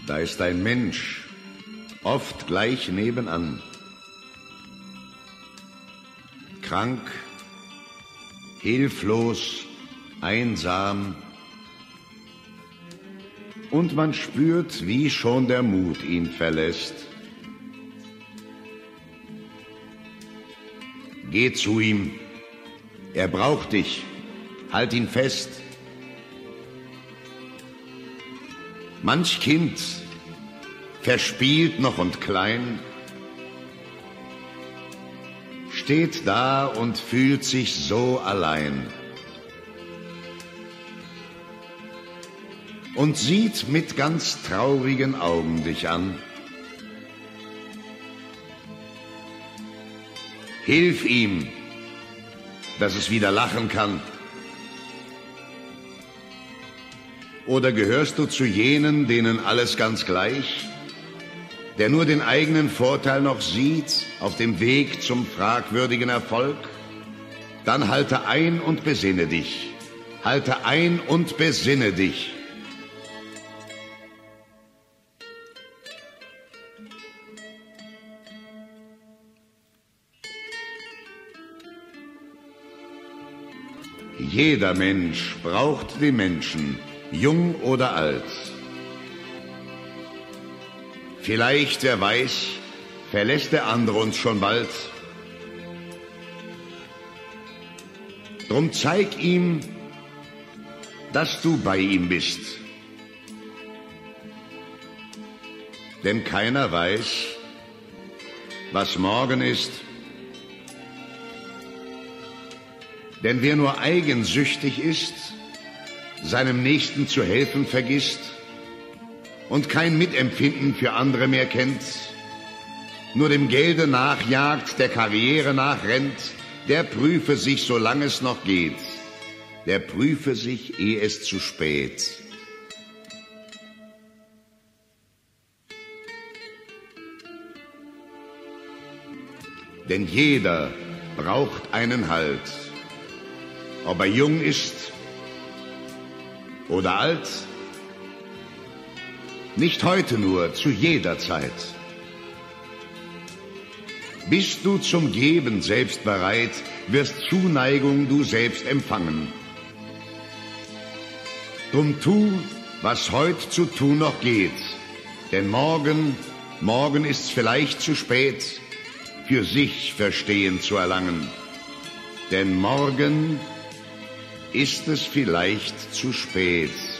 Da ist ein Mensch, oft gleich nebenan. Krank, hilflos, einsam. Und man spürt, wie schon der Mut ihn verlässt. Geh zu ihm, er braucht dich, halt ihn fest. Manch Kind, verspielt noch und klein, steht da und fühlt sich so allein und sieht mit ganz traurigen Augen dich an. Hilf ihm, dass es wieder lachen kann. Oder gehörst du zu jenen, denen alles ganz gleich, der nur den eigenen Vorteil noch sieht auf dem Weg zum fragwürdigen Erfolg? Dann halte ein und besinne dich. Halte ein und besinne dich. Jeder Mensch braucht den Menschen, jung oder alt. Vielleicht, wer weiß, verlässt der andere uns schon bald. Drum zeig ihm, dass du bei ihm bist. Denn keiner weiß, was morgen ist. Denn wer nur eigensüchtig ist, seinem Nächsten zu helfen vergisst und kein Mitempfinden für andere mehr kennt, nur dem Gelde nachjagt, der Karriere nachrennt, der prüfe sich, solange es noch geht, der prüfe sich, ehe es zu spät. Denn jeder braucht einen Halt, ob er jung ist oder alt, nicht heute nur, zu jeder Zeit. Bist du zum Geben selbst bereit, wirst Zuneigung du selbst empfangen. Drum tu, was heut zu tun noch geht, denn morgen ist's vielleicht zu spät, für sich Verstehen zu erlangen. Denn morgen ist es vielleicht zu spät.